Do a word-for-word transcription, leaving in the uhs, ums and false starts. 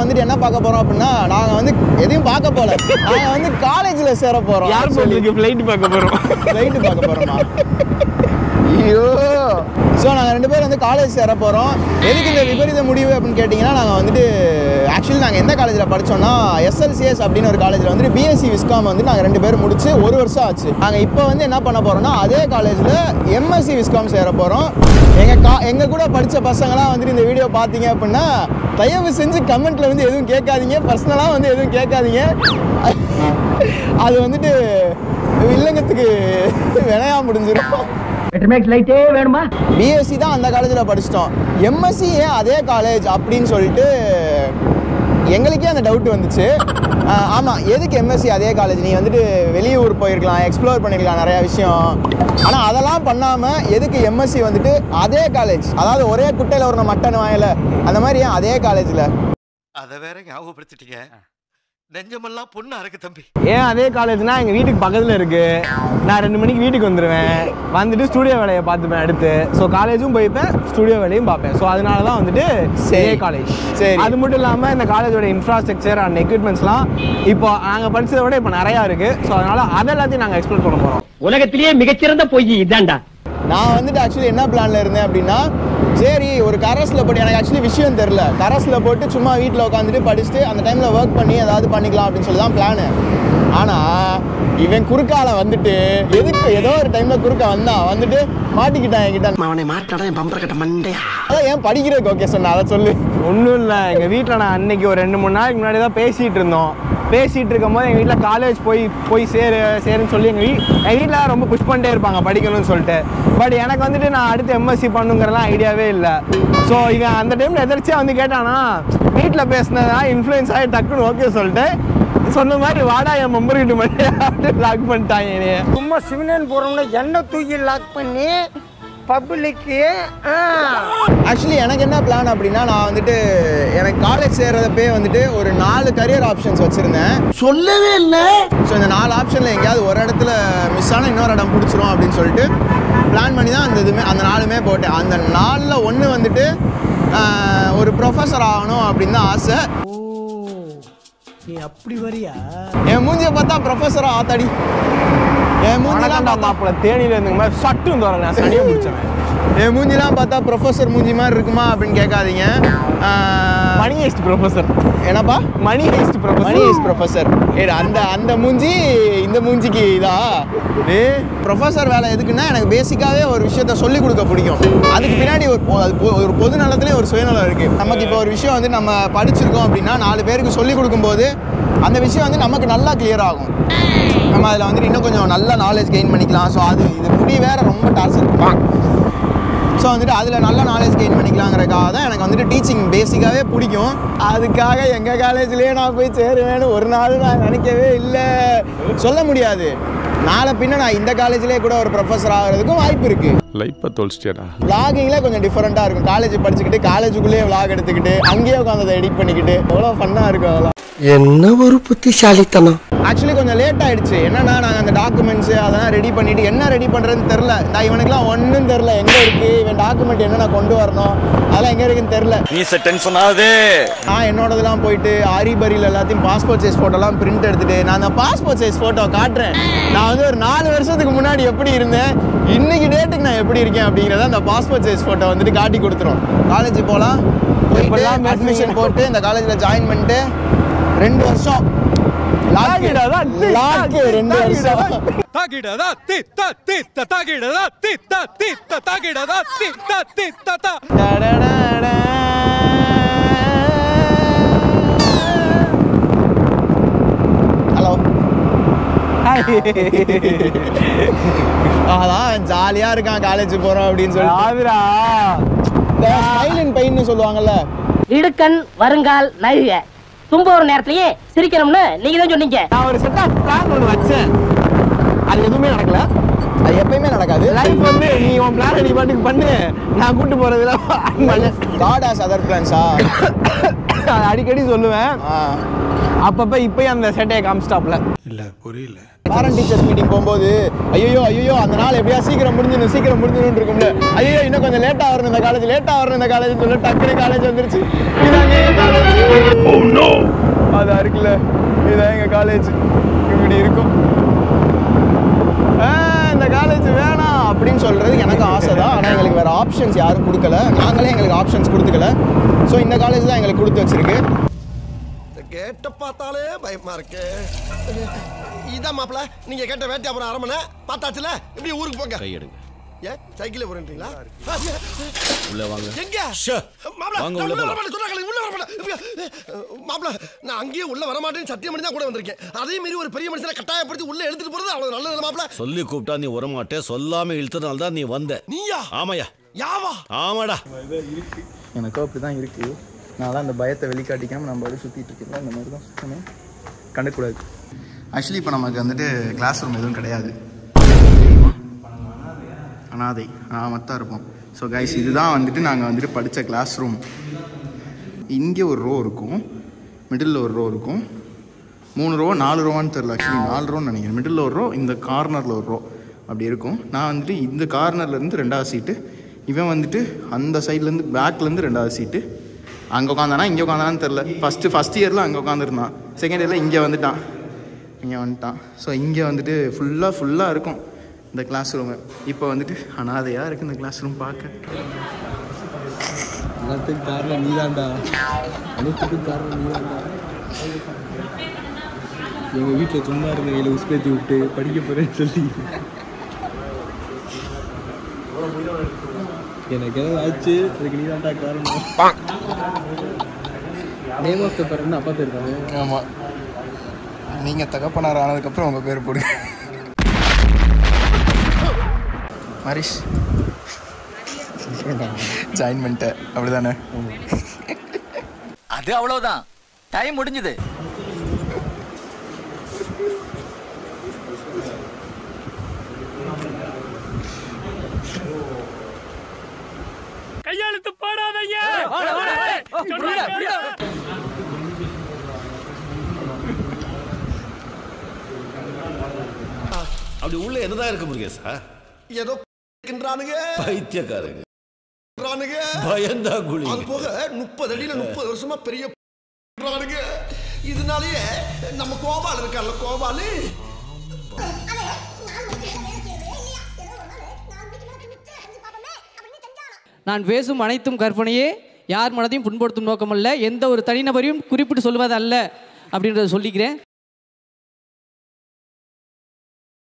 வந்துட்டு என்ன பார்க்க போறோம் அப்படின்னா நாங்க வந்து எதையும் பார்க்க போல நாங்க வந்து காலேஜ்ல சேர போறோம். யார் சொல்லுங்க ஃளைட் பார்க்க போறோம். ஃளைட் பார்க்க போறோமா? ஐயோ. ஸோ நாங்கள் ரெண்டு பேரும் வந்து காலேஜ் சேர போகிறோம். எதுக்கு இந்த விபரீத முடிவு அப்படின்னு கேட்டிங்கன்னா நாங்கள் வந்துட்டு ஆக்சுவலி நாங்கள் எந்த காலேஜில் படித்தோம்னா எஸ்எல்சிஎஸ் அப்படின்னு ஒரு காலேஜில் வந்துட்டு பிஎஸ்சி விஸ்காம் வந்து நாங்கள் ரெண்டு பேரும் முடிச்சு ஒரு வருஷம் ஆச்சு. நாங்கள் இப்போ வந்து என்ன பண்ண போகிறோம்னா அதே காலேஜில் எம்எஸ்சி விஸ்காம் சேர போகிறோம். எங்கள் கா எங்கள் கூட படித்த பசங்களாம் வந்துட்டு இந்த வீடியோ பார்த்தீங்க அப்படின்னா தயவு செஞ்சு கமெண்ட்டில் வந்து எதுவும் கேட்காதீங்க, பர்சனலாக வந்து எதுவும் கேட்காதீங்க. அது வந்துட்டு வில்லங்கத்துக்கு வினையா முடிஞ்சிடும். பிஎஸ்சி தான் அந்த காலேஜில் படிச்சிட்டோம், எம்எஸ்சி ஏன் அதே காலேஜ் அப்படின்னு சொல்லிட்டு எங்களுக்கே அந்த டவுட் வந்துச்சு. ஆமாம், எதுக்கு எம்எஸ்சி அதே காலேஜ்? நீ வந்துட்டு வெளியூர் போயிருக்கலாம், எக்ஸ்ப்ளோர் பண்ணியிருக்கலாம் நிறையா விஷயம். ஆனால் அதெல்லாம் பண்ணாமல் எதுக்கு எம்எஸ்சி வந்துட்டு அதே காலேஜ், அதாவது ஒரே குட்டையில் ஒரு மட்டன் வாயில அந்த மாதிரி ஏன் அதே காலேஜில்? அதை வேற ஞாபகப்படுத்திட்டீங்க, நெஞ்சமெல்லாம் பொண்ணா இருக்கு தம்பி. ஏன் அதே காலேஜ்னா எங்கள் வீட்டுக்கு பக்கத்தில் இருக்குது. நான் ரெண்டு மணிக்கு வீட்டுக்கு வந்துடுவேன், வந்துட்டு ஸ்டூடியோ வேலையை பார்த்துப்பேன் அடுத்து. ஸோ காலேஜும் போய்ப்பேன், ஸ்டூடியோ வேலையும் பார்ப்பேன். ஸோ அதனால தான் வந்துட்டு அதே காலேஜ். சரி, அது மட்டும் இல்லாமல் இந்த காலேஜோட இன்ஃப்ராஸ்ட்ரக்சர் அண்ட் எக்யூப்மெண்ட்ஸ்லாம் இப்போ நாங்கள் படித்ததை விட இப்போ நிறையா இருக்குது. ஸோ அதனால் அதை எல்லாத்தையும் நாங்கள் எக்ஸ்ப்ளோர் பண்ண போகிறோம். உலகத்திலேயே மிகச்சிறந்த பொய் இதான்டா. நான் வந்துட்டு ஆக்சுவலி என்ன பிளானில் இருந்தேன் அப்படின்னா, சரி ஒரு கரஸில் போட்டு, எனக்கு ஆக்சுவலி விஷயம் தெரில, கரஸில் போட்டு சும்மா வீட்டில் உட்காந்துட்டு படிச்சுட்டு அந்த டைமில் ஒர்க் பண்ணி ஏதாவது பண்ணிக்கலாம் அப்படின்னு சொல்லி தான் பிளானு. ஆனால் இவன் குறுக்கால வந்துட்டு எதுக்கு ஏதோ ஒரு டைமில் குறுக்க வந்தான், வந்துட்டு மாட்டிக்கிட்டான் என்கிட்ட. அவனை மாட்டாடா என் பம்பர கட்ட மண்டையா. அதான் ஏன் படிக்கிறதுக்கு ஓகே சொன்ன, அதை சொல்லு. ஒன்றும் இல்லை, எங்கள் வீட்டில் நான் அன்னைக்கு ஒரு ரெண்டு மூணு நாளைக்கு முன்னாடி தான் பேசிகிட்டு இருந்தோம். பேசிகிட்டு இருக்கும் போது எங்கள் வீட்டில் காலேஜ் போய் போய் சேரு சேருன்னு சொல்லி எங்கள் வீ எங்கள் வீட்டில் ரொம்ப புஷ் பண்ணிட்டே இருப்பாங்க படிக்கணும்னு சொல்லிட்டு. பட் எனக்கு வந்துட்டு நான் அடுத்து எம்எஸ்சி பண்ணுங்கிறலாம் ஐடியாவே இல்லை. ஸோ இவன் அந்த டைமில் எதிர்ச்சியாக வந்து கேட்டானா, வீட்டில் பேசினதா இன்ஃப்ளூயன்ஸ் ஆகி டக்குன்னு ஓகே சொல்லிட்டு சொன்ன மாதிரி வாடா என் மெம்பர்கிட்ட மட்டும் லாக் பண்ணிட்டாங்க. என்னைய சும்மா சிவனன் போகிறோம்னா எண்ணெய் தூக்கி லாக் பண்ணி பப்ளிக்கு. ஆக்சுவலி எனக்கு என்ன பிளான் அப்படின்னா, நான் வந்துட்டு எனக்கு காலேஜ் சேர்றதப்பே வந்துட்டு ஒரு நாலு கரியர் ஆப்ஷன்ஸ் வச்சுருந்தேன். சொல்லவே இல்லை. ஸோ இந்த நாலு ஆப்ஷனில் எங்கேயாவது ஒரு இடத்துல மிஸ் ஆனால் இன்னொரு இடம் பிடிச்சிரும் அப்படின்னு சொல்லிட்டு பிளான் பண்ணி தான் அந்த இதுமே அந்த நாலுமே போட்டேன். அந்த நாலில் ஒன்று வந்துட்டு ஒரு ப்ரொஃபஸர் ஆகணும் அப்படின்னு தான் ஆசை. நீ அப்படி வரியா? என் மூஞ்சியை பார்த்தா ப்ரொஃபஸராக ஆத்தாடி. என் மூஞ்சிலாம் பார்த்தா தேனியில் இருந்துங்க மாதிரி சட்டும் தோறேன், நான் சனியை முடிச்சேன். என் மூஞ்சிலாம் பார்த்தா ப்ரொஃபஸர் மூஞ்சி மாதிரி இருக்குமா அப்படின்னு கேட்காதீங்க. Money heist professor. என்னப்பா? Money heist professor. Money heist professor. ஏ அந்த அந்த மூஞ்சி இந்த மூஞ்சிக்கு இதா? ஏ ப்ரொஃபஸர் வேலை எதுக்குன்னா, எனக்கு பேசிக்காகவே ஒரு விஷயத்த சொல்லிக் கொடுக்க பிடிக்கும். அதுக்கு பின்னாடி ஒரு ஒரு பொது நலத்துலேயும் ஒரு சுயநலம் இருக்குது. நமக்கு இப்போ ஒரு விஷயம் வந்து நம்ம படிச்சிருக்கோம் அப்படின்னா நாலு பேருக்கு சொல்லிக் கொடுக்கும்போது அந்த விஷயம் வந்து நமக்கு நல்லா கிளியர் ஆகும். நம்ம அதில் வந்துட்டு இன்னும் கொஞ்சம் நல்ல நாலேஜ் கெயின் பண்ணிக்கலாம். ஸோ அது இது முடி வேறு ரொம்ப டார்ச்சர் இருப்பான். ஸோ வந்துட்டு அதில் நல்ல நாலேஜ் கெயின் பண்ணிக்கலாங்கிறதுக்காக தான் எனக்கு வந்துட்டு டீச்சிங் பேசிக்காகவே பிடிக்கும். அதுக்காக எங்கள் காலேஜ்லேயே நான் போய் சேருவேன்னு ஒரு நாள் நான் நினைக்கவே இல்லை. சொல்ல முடியாது, நாளை பின்ன நான் இந்த காலேஜ்லேயே கூட ஒரு ப்ரொஃபஸர் ஆகிறதுக்கும் வாய்ப்பு இருக்குது. லைஃப்பை தொலைச்சிட்டியாடா. விளாகிங்கில் கொஞ்சம் டிஃப்ரெண்ட்டாக இருக்கும். காலேஜ் படிச்சுக்கிட்டு காலேஜுக்குள்ளேயே விளாக் எடுத்துக்கிட்டு அங்கேயே உட்காந்து அதை எடிட் பண்ணிக்கிட்டு எவ்வளோ ஃபன்னாக இருக்கும். அதெல்லாம் என்ன ஒரு புத்திசாலித்தனம். ஆக்சுவலி கொஞ்சம் லேட் ஆகிடுச்சு. என்னன்னா நாங்கள் அந்த டாக்குமெண்ட்ஸு அதெல்லாம் ரெடி பண்ணிவிட்டு என்ன ரெடி பண்ணுறதுன்னு தெரில. நான் இவனுக்குலாம் ஒன்றும் தெரில, எங்கே இருக்குது இவன் டாக்குமெண்ட் என்னென்ன கொண்டு வரணும் அதெல்லாம் எங்கே இருக்குன்னு தெரில. நீ டென்ஷன் ஆகுது. நான் என்னோடதெல்லாம் போயிட்டு ஆரிபரியில் எல்லாத்தையும் பாஸ்போர்ட் சைஸ் ஃபோட்டோலாம் பிரிண்ட் எடுத்துகிட்டு நான் அந்த பாஸ்போர்ட் சைஸ் ஃபோட்டோ காட்டுறேன். நான் வந்து ஒரு நாலு வருஷத்துக்கு முன்னாடி எப்படி இருந்தேன், இன்னைக்கு டேட்டுக்கு நான் எப்படி இருக்கேன் அப்படிங்கிறத அந்த பாஸ்போர்ட் சைஸ் ஃபோட்டோ வந்துட்டு காட்டி கொடுத்துரும். காலேஜ் போகலாம், போயிட்டு அட்மிஷன் போட்டு இந்த காலேஜில் ஜாயின் பண்ணிட்டு ரெண்டு வருஷம் லாக் லாக் ரெண்டு வருஷம் தாகிடதா தித்த தித்த தாகிடதா தித்த தித்த தாகிடதா தித்த தித்த தா. ஹலோ, அதான் ஜாலியாக இருக்கான் காலேஜ் போகிறோம் அப்படின்னு சொல்லி. ஆதிரா இந்த ஸ்மைல் அண்ட் பெயின்னு சொல்லுவாங்கல்ல, இடுக்கண் வருங்கால் நழுக தும்ப ஒரு நேரத்திலேயே சிரிக்கணும்னு நீங்க தான் சொன்னீங்க. நான் ஒரு செட் ஆஃப் பிளான் ஒன்று வச்சேன், அது எதுவுமே நடக்கல. அது எப்பயுமே நடக்காது. லைஃப் வந்து நீ உன் பிளான் நீ பாட்டுக்கு பண்ணு, நான் கூட்டு போறதுல காட் ஹஸ் அதர் பிளான்ஸா அது அடிக்கடி சொல்லுவேன். அப்பப்ப இப்பயும் அந்த செட்டையை காமிஸ்டாப்ல இல்ல புரியல. பேரண்ட் டீச்சர்ஸ் மீட்டிங் போகும்போது ஐயோ ஐயோ அந்த நாள் எப்படியா சீக்கிரம் முடிஞ்சிடும் சீக்கிரம் முடிஞ்சிடும் இருக்கும்ல, ஐயோ இன்னும் கொஞ்சம் லேட்டாக வரணும் இந்த காலேஜ் லேட்டாக வரணும் இந்த காலேஜ் சொல்ல டக்குனு காலேஜ் வந்துருச்சு. அதான் இருக்குல்ல, இதான் எங்கள் காலேஜ் இப்படி இருக்கும். இந்த காலேஜ் வேணாம் அப்படின்னு சொல்கிறது எனக்கு ஆசை தான். ஆனால் எங்களுக்கு வேறு ஆப்ஷன்ஸ் யாரும் கொடுக்கல, நாங்களே எங்களுக்கு ஆப்ஷன்ஸ் கொடுத்துக்கல. ஸோ இந்த காலேஜ் தான் எங்களுக்கு கொடுத்து வச்சிருக்கு. கேட்ட பார்த்தாலே பயமா இருக்கு. இதான் மாப்பிள்ள நீங்க கேட்ட வேட்டை அப்புறம் அரமனை பார்த்தாச்சுல, இப்படி ஊருக்கு போங்க. கை எடுங்க. ஏ சைக்கிளே போறீங்களா? உள்ள வாங்க. எங்க மாப்பிள்ள வாங்க உள்ள போலாம். சொன்னாங்களே உள்ள வர மாட்டேன் மாப்பிள்ள. நான் அங்கேயே உள்ள வர மாட்டேன்னு சத்தியம் பண்ணி தான் கூட வந்திருக்கேன். அதே மாதிரி ஒரு பெரிய மனுஷனை கட்டாயப்படுத்தி உள்ள எடுத்துட்டு போறது அவ்வளவு நல்லது மாப்பிள்ள. சொல்லி கூப்பிட்டா நீ வர மாட்டே, சொல்லாம இழுத்தனால தான் நீ வந்த. நீயா? ஆமாயா. யாவா? ஆமாடா. எனக்கும் அப்படி தான் இருக்குது. நான் தான் அந்த பயத்தை வெளிக்காட்டிக்காமல் நம்ம அப்படி சுற்றிட்டு இருக்கேன். இந்த மாதிரி தான் சுற்றணும், கண்டுக்கூடாது. ஆக்சுவலி இப்போ நமக்கு வந்துட்டு கிளாஸ் ரூம் எதுவும் கிடையாது, அனாதை மட்டும் இருப்போம். ஸோ கைஸ் இதுதான் வந்துட்டு நாங்கள் வந்துட்டு படித்த கிளாஸ் ரூம். இங்கே ஒரு ரோ இருக்கும், மிடில் ஒரு ரோ இருக்கும், மூணு ரோ நாலு ரோவான்னு தெரில, ஆக்சுவலி நாலு ரோன்னு நினைக்கிறேன். மிடில் ஒரு ரோ, இந்த கார்னரில் ஒரு ரோ அப்படி இருக்கும். நான் வந்துட்டு இந்த கார்னர்லேருந்து ரெண்டாவது சீட்டு, இவன் வந்துட்டு அந்த சைட்லேருந்து பேக்லேருந்து ரெண்டாவது சீட்டு. அங்கே உட்காந்தானா இங்கே உட்காந்தானான்னு தெரில. ஃபஸ்ட்டு ஃபஸ்ட் இயரில் அங்கே உட்காந்துருந்தான், செகண்ட் இயரில் இங்கே வந்துட்டான் இங்கே வந்துட்டான் ஸோ இங்கே வந்துட்டு ஃபுல்லாக ஃபுல்லாக இருக்கும் இந்த கிளாஸ் ரூமு. இப்போ வந்துட்டு அனாதையாக இருக்குது இந்த கிளாஸ் ரூம் பார்க்க. எல்லாத்துக்கும் காரணம் நீ தான்டா, அனைத்துக்கும் காரணம் நீ தான்டா. எங்கள் வீட்டில் சும்மா இருந்த கையில் உஸ்பேத்தி விட்டு படிக்க போகிறேன்னு சொல்லி எனக்கு எதாவது ஆச்சு, அதுக்கு நீ தான்டா காரணம். நேம் ஆஃப் த பேரண்ட் அப்பா பேர் தானே? ஆமாம், நீங்கள் தகப்பனார் ஆனதுக்கப்புறம் உங்கள் பேர் போடுங்க. மாரீஷ் ஜாயின் பண்ணிட்டேன் அப்படி தானே? அது அவ்வளோதான், டைம் முடிஞ்சுது. கையெழுத்து போடாதீங்க. அப்படி உள்ள என்னதான் இருக்கு முருகேசா? ஏதோ கின்றானுங்க, பைத்தியக்காரங்க, பயந்தா குழி. அது போக முப்பது அடியில முப்பது வருஷமா பெரிய இதனாலேயே நம்ம கோபால் இருக்கார்ல, கோபாலு நான் பேசும் அனைத்தும் கற்பனையே, யார் மனதையும் புண்படுத்தும் நோக்கமல்ல, எந்த ஒரு தனிநபரையும் குறிப்பிட்டு சொல்வதல்ல அப்படின்றத சொல்லிக்கிறேன்.